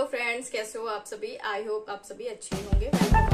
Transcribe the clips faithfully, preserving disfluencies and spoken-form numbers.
Friends, कैसे हो आप सभी। आई होप आप सभी अच्छे होंगे।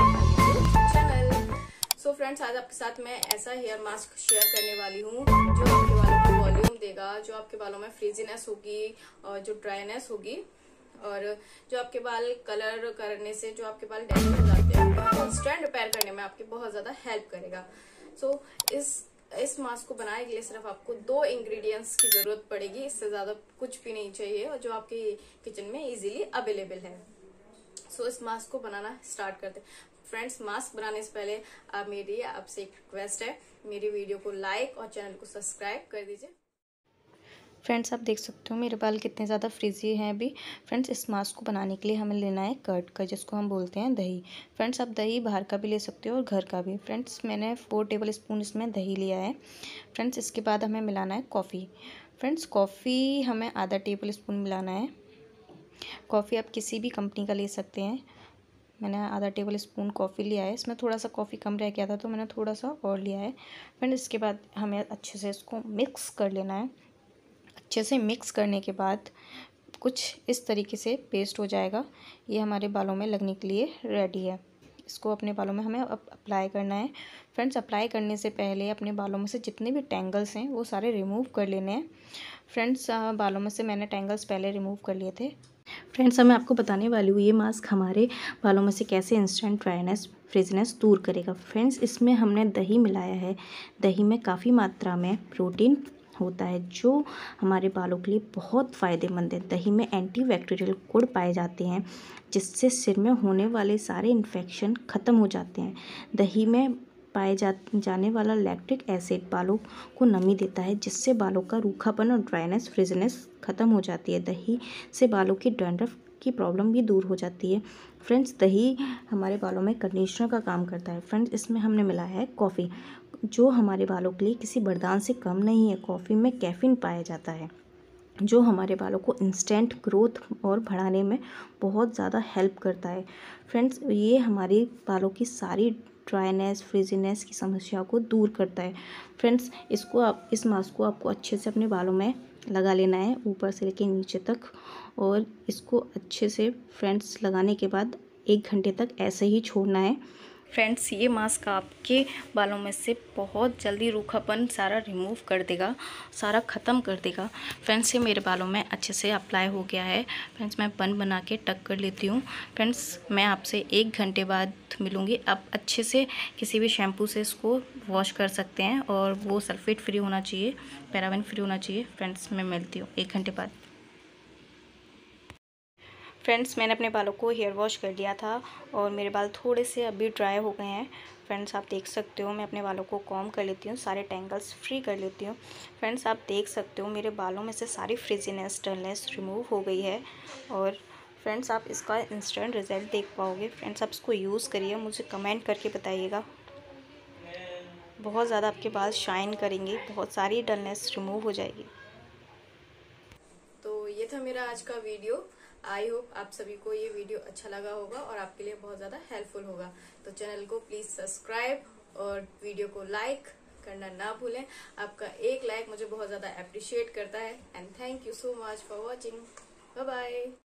चैनल सो फ्रेंड्स, आज आपके साथ मैं ऐसा हेयर मास्क शेयर करने वाली हूँ जो आपके बालों को वॉल्यूम देगा, जो आपके बालों में फ्रीजीनेस होगी और जो ड्राईनेस होगी और जो आपके बाल कलर करने से जो आपके बाल डैमेज हो जाते हैं इंस्टेंट रिपेयर करने में आपकी बहुत ज्यादा हेल्प करेगा। सो so, इस इस मास्क को बनाने के लिए सिर्फ आपको दो इंग्रेडिएंट्स की जरूरत पड़ेगी, इससे ज्यादा कुछ भी नहीं चाहिए और जो आपके किचन में इजीली अवेलेबल है। सो so, इस मास्क को बनाना स्टार्ट करते हैं। फ्रेंड्स, मास्क बनाने से पहले आप मेरी आपसे एक रिक्वेस्ट है, मेरी वीडियो को लाइक और चैनल को सब्सक्राइब कर दीजिए। फ्रेंड्स, आप देख सकते हो मेरे बाल कितने ज़्यादा फ्रिजी हैं अभी। फ्रेंड्स, इस मास्क को बनाने के लिए हमें लेना है कर्ड का, जिसको हम बोलते हैं दही। फ्रेंड्स, आप दही बाहर का भी ले सकते हो और घर का भी। फ्रेंड्स, मैंने फोर टेबल स्पून इसमें दही लिया है। फ्रेंड्स, इसके बाद हमें मिलाना है कॉफ़ी। फ्रेंड्स, कॉफ़ी हमें आधा टेबल स्पून मिलाना है। कॉफ़ी आप किसी भी कंपनी का ले सकते हैं। मैंने आधा टेबल स्पून कॉफ़ी लिया है। इसमें थोड़ा सा कॉफ़ी कम रह गया था तो मैंने थोड़ा सा और लिया है। फ्रेंड्स, इसके बाद हमें अच्छे से इसको मिक्स कर लेना है। अच्छे से मिक्स करने के बाद कुछ इस तरीके से पेस्ट हो जाएगा। ये हमारे बालों में लगने के लिए रेडी है। इसको अपने बालों में हमें अब अप्लाई करना है। फ्रेंड्स, अप्लाई करने से पहले अपने बालों में से जितने भी टेंगल्स हैं वो सारे रिमूव कर लेने हैं। फ्रेंड्स, बालों में से मैंने टेंगल्स पहले रिमूव कर लिए थे। फ्रेंड्स, मैं आपको बताने वाली हूँ ये मास्क हमारे बालों में से कैसे इंस्टेंट ड्राइनेस फ्रिजनेस दूर करेगा। फ्रेंड्स, इसमें हमने दही मिलाया है। दही में काफ़ी मात्रा में प्रोटीन होता है जो हमारे बालों के लिए बहुत फ़ायदेमंद है। दही में एंटीबैक्टीरियल गुण पाए जाते हैं जिससे सिर में होने वाले सारे इन्फेक्शन ख़त्म हो जाते हैं। दही में पाए जा जाने वाला लैक्टिक एसिड बालों को नमी देता है जिससे बालों का रूखापन और ड्राइनेस फ्रिजनेस ख़त्म हो जाती है। दही से बालों की डैंड्रफ की प्रॉब्लम भी दूर हो जाती है। फ्रेंड्स, दही हमारे बालों में कंडीशनर का काम करता है। फ्रेंड्स, इसमें हमने मिलाया है कॉफ़ी, जो हमारे बालों के लिए किसी वरदान से कम नहीं है। कॉफ़ी में कैफीन पाया जाता है जो हमारे बालों को इंस्टेंट ग्रोथ और बढ़ाने में बहुत ज़्यादा हेल्प करता है। फ्रेंड्स, ये हमारे बालों की सारी ड्राइनेस फ्रिजीनेस की समस्याओं को दूर करता है। फ्रेंड्स, इसको आप इस मास्क को आपको अच्छे से अपने बालों में लगा लेना है, ऊपर से लेके नीचे तक। और इसको अच्छे से फ्रेंड्स लगाने के बाद एक घंटे तक ऐसे ही छोड़ना है। फ्रेंड्स, ये मास्क आपके बालों में से बहुत जल्दी रूखापन सारा रिमूव कर देगा, सारा ख़त्म कर देगा। फ्रेंड्स, ये मेरे बालों में अच्छे से अप्लाई हो गया है। फ्रेंड्स, मैं बन बना के टक कर लेती हूँ। फ्रेंड्स, मैं आपसे एक घंटे बाद मिलूँगी। आप अच्छे से किसी भी शैम्पू से इसको वॉश कर सकते हैं और वो सल्फेट फ्री होना चाहिए, पैराबेन फ्री होना चाहिए। फ्रेंड्स, मैं मिलती हूँ एक घंटे बाद। फ्रेंड्स, मैंने अपने बालों को हेयर वॉश कर लिया था और मेरे बाल थोड़े से अभी ड्राई हो गए हैं। फ्रेंड्स, आप देख सकते हो मैं अपने बालों को कॉम्ब कर लेती हूँ, सारे टेंगल्स फ्री कर लेती हूँ। फ्रेंड्स, आप देख सकते हो मेरे बालों में से सारी फ्रिजीनेस डलनेस रिमूव हो गई है। और फ्रेंड्स, आप इसका इंस्टेंट रिजल्ट देख पाओगे। फ्रेंड्स, आप इसको यूज़ करिए, मुझे कमेंट करके बताइएगा। बहुत ज़्यादा आपके बाल शाइन करेंगे, बहुत सारी डलनेस रिमूव हो जाएगी। तो ये था मेरा आज का वीडियो। आई होप आप सभी को ये वीडियो अच्छा लगा होगा और आपके लिए बहुत ज्यादा हेल्पफुल होगा। तो चैनल को प्लीज सब्सक्राइब और वीडियो को लाइक करना ना भूलें। आपका एक लाइक मुझे बहुत ज्यादा अप्रिशिएट करता है। And thank you so much for watching. Bye bye.